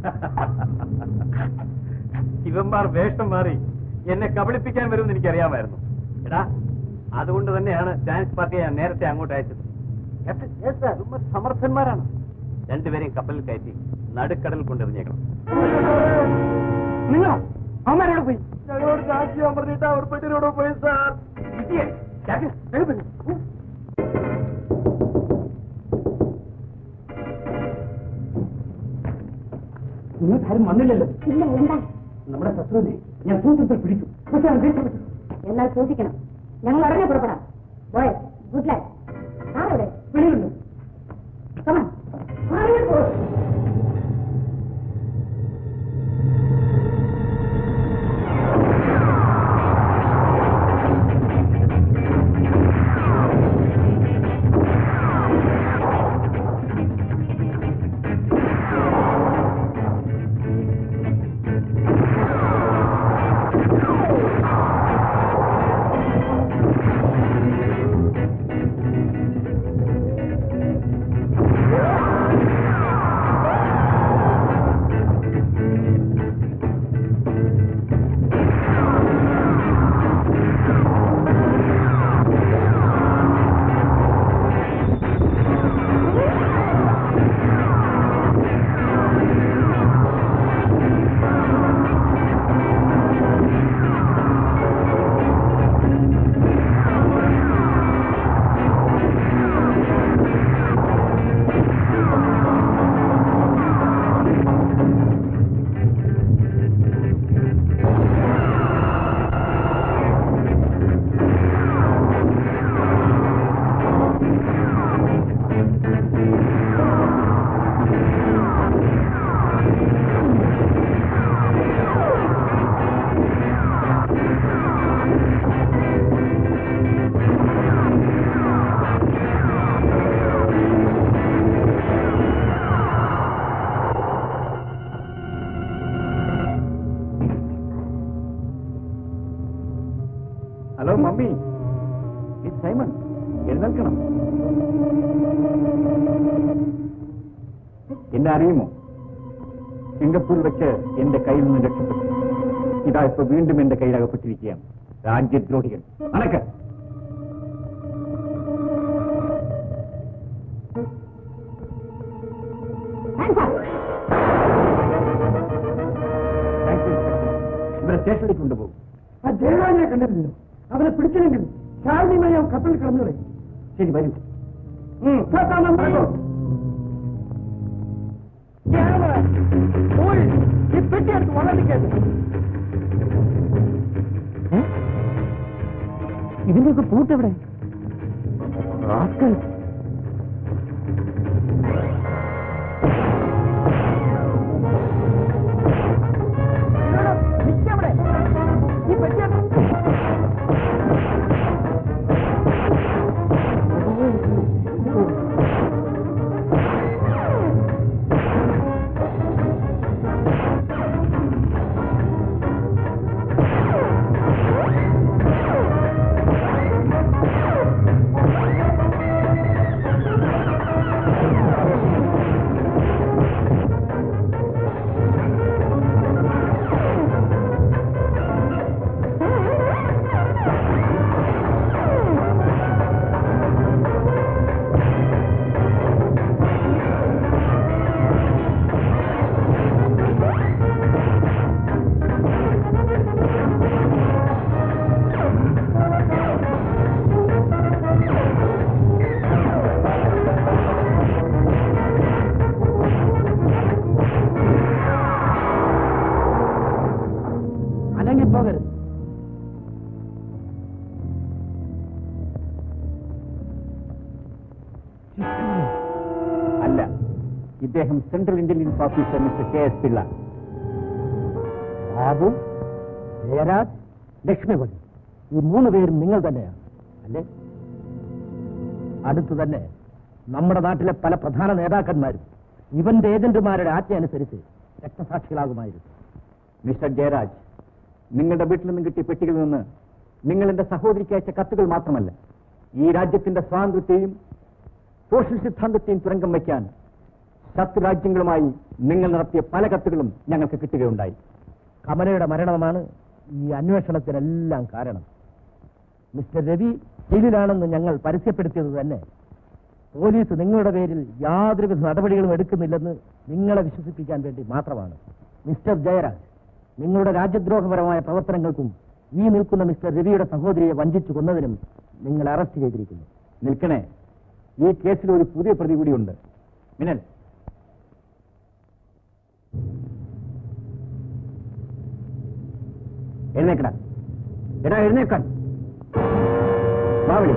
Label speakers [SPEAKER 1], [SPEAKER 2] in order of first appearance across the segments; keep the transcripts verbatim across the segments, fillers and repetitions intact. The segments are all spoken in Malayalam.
[SPEAKER 1] ഇവന്മാർ വേഷം മാറി എന്നെ കബളിപ്പിക്കാൻ വരുമെന്ന് എനിക്കറിയാമായിരുന്നു. എടാ, അതുകൊണ്ട് തന്നെയാണ് ഡാൻസ് പാർട്ടിയെ ഞാൻ നേരത്തെ അങ്ങോട്ട് അയച്ചത്. സമർത്ഥന്മാരാണ്. രണ്ടുപേരെയും കപ്പലിൽ കയറ്റി നടുക്കടൽ കൊണ്ടെറിഞ്ഞേക്കണം.
[SPEAKER 2] നിങ്ങളോ അവന്മാരോട് പോയി? ഞങ്ങളോട് സാക്ഷിയാൻ പറഞ്ഞിട്ട് അവർ പെട്ടിനോട് പോയി സാർ. നിങ്ങൾക്ക് ആരും വന്നില്ലല്ലോ?
[SPEAKER 3] ഇല്ല, എന്താ?
[SPEAKER 2] നമ്മുടെ ശത്രുവിനെ ഞാൻ സൂത്രത്തിൽ പിടിച്ചു. പക്ഷെ അത് രക്ഷപ്പെട്ടു.
[SPEAKER 3] എന്നാൽ സൂക്ഷിക്കണം. ഞങ്ങൾ ഉടനെ പുറപ്പെടാം. Boy, good life. ആരവിടെ?
[SPEAKER 2] വെളിയിലുണ്ട്.
[SPEAKER 3] കമാൻ.
[SPEAKER 1] ഹലോ മമ്മി, ഇത് സൈമൺ. എഴുന്നേൽക്കണം. എന്നെ അറിയുമോ? സിംഗപ്പൂർ വെച്ച് എന്റെ കയ്യിൽ നിന്ന് രക്ഷപ്പെട്ടു. ഇതാ ഇപ്പൊ വീണ്ടും എന്റെ കയ്യിലകപ്പെട്ടിരിക്കുകയാണ്. രാജ്യദ്രോഹികൾ. അനക്ക് ഇവരെ സ്റ്റേഷനിലേക്ക് കൊണ്ടുപോകും.
[SPEAKER 2] ആ ജയരാജനെ കണ്ടിരുന്നു. അവരെ പിടിച്ചില്ലെങ്കിൽ ശാലിനിയുമായി അവൻ കപ്പലിൽ കിടന്നുകളെ.
[SPEAKER 1] ശരി, വരൂ.
[SPEAKER 2] ഈ പെട്ടിയെടുത്ത് വളർന്നിക്കരുത്. ഇതിന്റെയൊക്കെ പൂട്ടെവിടെ? ഈ പെട്ടിയെടുത്ത് പോകരുത്.
[SPEAKER 1] അല്ല, ഇദ്ദേഹം central intelligence officer mister K S Pillai.
[SPEAKER 2] Babu, Jayaraj, Lakshmipathi, ഈ മൂന്ന് പേരും നിങ്ങൾ തന്നെയാണ് അല്ലേ? അടുത്തു തന്നെ നമ്മുടെ നാട്ടിലെ പല പ്രധാന നേതാക്കന്മാരും ഇവന്റെ ഏജന്റുമാരുടെ ആജ്ഞ അനുസരിച്ച് രക്തസാക്ഷികളാകുമായിരുന്നു.
[SPEAKER 1] മിസ്റ്റർ ജയരാജ്, നിങ്ങളുടെ വീട്ടിൽ നിന്നും കിട്ടിയ പെട്ടികളിൽ നിന്ന് നിങ്ങൾ എന്റെ സഹോദരിക്ക് അയച്ച കത്തുകൾ മാത്രമല്ല, ഈ രാജ്യത്തിന്റെ സ്വാതന്ത്ര്യത്തെയും സോഷ്യൽ സിദ്ധാന്തത്തെയും തുരങ്കം വയ്ക്കാൻ
[SPEAKER 2] ശത്രുരാജ്യങ്ങളുമായി നിങ്ങൾ നടത്തിയ പല കത്തുകളും ഞങ്ങൾക്ക് കിട്ടുകയുണ്ടായി. കമലയുടെ മരണമാണ് ഈ അന്വേഷണത്തിനെല്ലാം കാരണം. മിസ്റ്റർ രവി ജയിലിലാണെന്ന് ഞങ്ങൾ പരസ്യപ്പെടുത്തിയത് തന്നെ പോലീസ് നിങ്ങളുടെ പേരിൽ യാതൊരുവിധ നടപടികളും എടുക്കുന്നില്ലെന്ന് നിങ്ങളെ വിശ്വസിപ്പിക്കാൻ വേണ്ടി മാത്രമാണ്. മിസ്റ്റർ ജയരാജ്, നിങ്ങളുടെ രാജ്യദ്രോഹപരമായ പ്രവർത്തനങ്ങൾക്കും ഈ നിൽക്കുന്ന മിസ്റ്റർ രവിയുടെ സഹോദരിയെ വഞ്ചിച്ചു കൊന്നതിനും നിങ്ങൾ അറസ്റ്റ് ചെയ്തിരിക്കുന്നു. നിൽക്കണേ, ഈ കേസിൽ ഒരു പുതിയ പ്രതി കൂടിയുണ്ട്. മിനൽ, എഴുന്നേക്കടാ. എടാ എഴുന്നേക്കാൻ. ബാവളി,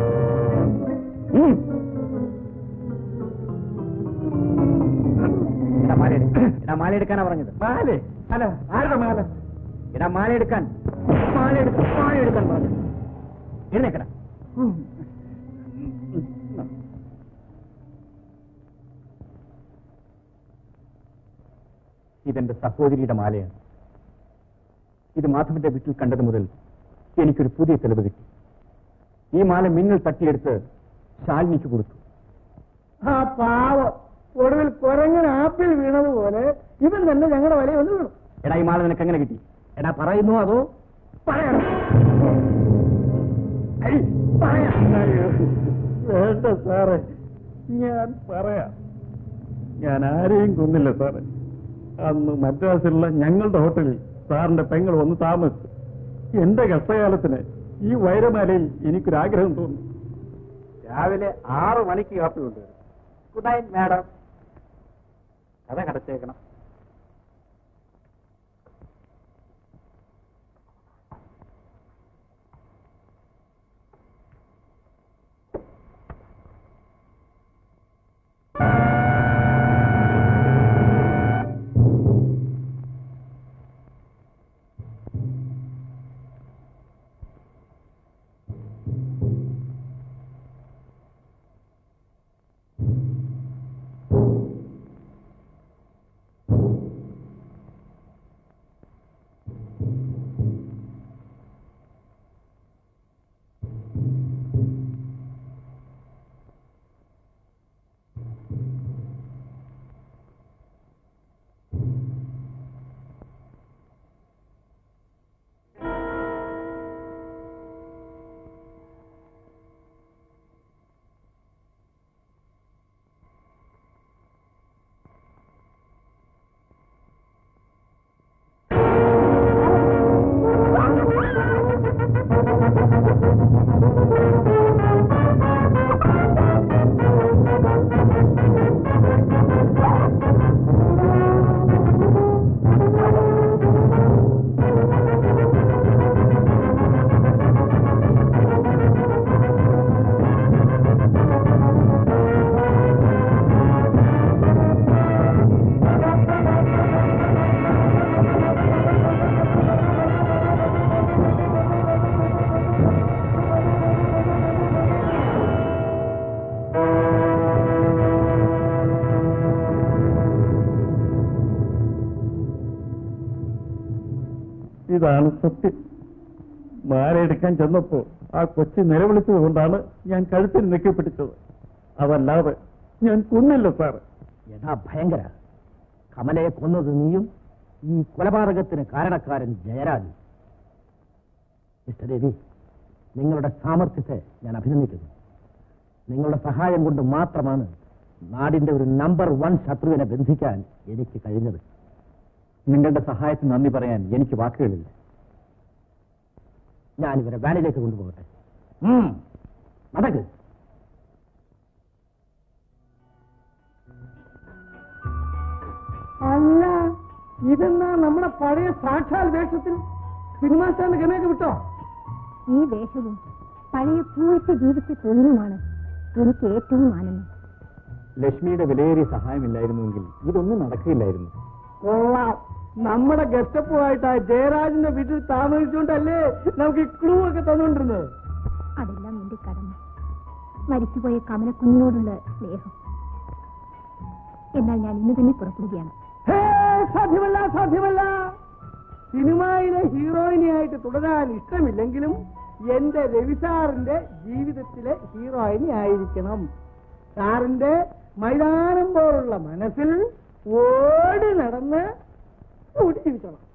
[SPEAKER 2] എടാ മാല എടാ മാല എടുക്കാനാ പറഞ്ഞത്. മാല അല്ല, ആരുടെ മാല? എടാ മാല എടുക്കാൻ, മാല എടുക്കാൻ, മാല എടുക്കാൻ പറഞ്ഞു. എഴുന്നേക്കടാ. ഇതെന്റെ സഹോദരിയുടെ മാലയാണ്. ഇത് മാധവന്റെ വീട്ടിൽ കണ്ടത് മുതൽ എനിക്കൊരു പുതിയ തെളിവ് കിട്ടി. ഈ മാല മിന്നൽ തട്ടിയെടുത്ത് ശാലിനിക്ക് കൊടുത്തു.
[SPEAKER 4] ആ പാവം ഒടുവിൽ കുരങ്ങനെ ആപ്പിൽ വീണതുപോലെ ഇവൻ തന്നെ ഞങ്ങളുടെ വലയിൽ വന്ന് വീണു.
[SPEAKER 2] എടാ, ഈ മാല നിനക്ക് എങ്ങനെ കിട്ടി? എടാ പറയുന്നു അതോ
[SPEAKER 4] പറയണം? വേണ്ട സാറേ, ഞാൻ പറയാം. ഞാൻ ആരെയും കൊന്നില്ല സാറേ. അന്ന് മദ്രാസിലുള്ള ഞങ്ങളുടെ ഹോട്ടലിൽ സാറിന്റെ പെങ്ങൾ വന്ന് താമസിച്ചു. എന്റെ കഷ്ടകാലത്തിന് ഈ വൈരമാലയിൽ എനിക്കൊരാഗ്രഹം തോന്നി. രാവിലെ ആറു മണിക്ക് കാപ്പി കൊണ്ടുവരും. Good night madam. കഥ കടച്ചേക്കണം. ഇതാണ് സത്യം. മാലയെടുക്കാൻ ചെന്നപ്പോ ആ കൊച്ചി നിലവിളിച്ചത് കൊണ്ടാണ് ഞാൻ കഴുത്തിൽ നെക്കിപ്പിടിച്ചത്. അതല്ലാതെ ഞാൻ കൊന്നില്ല സാറ്.
[SPEAKER 2] യഥാ ഭയങ്കര. കമലയെ കൊന്നത് നീയും, ഈ കൊലപാതകത്തിന് കാരണക്കാരൻ ജയരാജ്. മിസ്റ്റർ രവി, നിങ്ങളുടെ സാമർഥ്യത്തെ ഞാൻ അഭിനന്ദിക്കുന്നു. നിങ്ങളുടെ സഹായം കൊണ്ട് മാത്രമാണ് നാടിന്റെ ഒരു നമ്പർ വൺ ശത്രുവിനെ ബന്ധിക്കാൻ എനിക്ക് കഴിഞ്ഞത്. നിങ്ങളുടെ സഹായത്തിന് നന്ദി പറയാൻ എനിക്ക് വാക്കുകളില്ല. ഞാനിവരെ വാനിലേക്ക് കൊണ്ടുപോകട്ടെ. നടക്ക്.
[SPEAKER 4] അല്ല, ഇതെന്നാ നമ്മുടെ പഴയ സാക്ഷാൽ വേഷത്തിൽ സിനിമാ സ്റ്റാൻഡ് ഗമയൊക്കെ വിട്ടോ?
[SPEAKER 3] ഈ വേഷവും പഴയ പൂവിട്ട് ജീവിച്ച തൊഴിലുമാണ് എനിക്ക് ഏറ്റവും ആനന്ദം.
[SPEAKER 2] ലക്ഷ്മിയുടെ വിലയേറിയ സഹായമില്ലായിരുന്നുവെങ്കിൽ ഇതൊന്നും നടക്കില്ലായിരുന്നു.
[SPEAKER 4] കൊള്ളാം. നമ്മുടെ ഗസ്റ്റപ്പുമായിട്ട് ജയരാജിന്റെ വീട്ടിൽ താമസിച്ചുകൊണ്ടല്ലേ നമുക്ക് ഈ ക്ലൂ ഒക്കെ തന്നുകൊണ്ടിരുന്നത്.
[SPEAKER 3] അതെല്ലാം എന്റെ കടമ. മരിച്ചുപോയ കമലക്കുഞ്ഞിനോടുള്ള സ്നേഹം. എന്നാൽ ഞാൻ ഇന്ന് തന്നെ പുറപ്പെടുകയാണ്.
[SPEAKER 4] സാധ്യമല്ല, സാധ്യമല്ല. സിനിമയിലെ ഹീറോയിനിയായിട്ട് തുടരാൻ ഇഷ്ടമില്ലെങ്കിലും എന്റെ രവി സാറിന്റെ ജീവിതത്തിലെ ഹീറോയിനി ആയിരിക്കണം. സാറിന്റെ
[SPEAKER 5] മൈതാനം പോലുള്ള മനസ്സിൽ ഓടി നടന്ന് ഓടി ജീവിച്ചോളാം.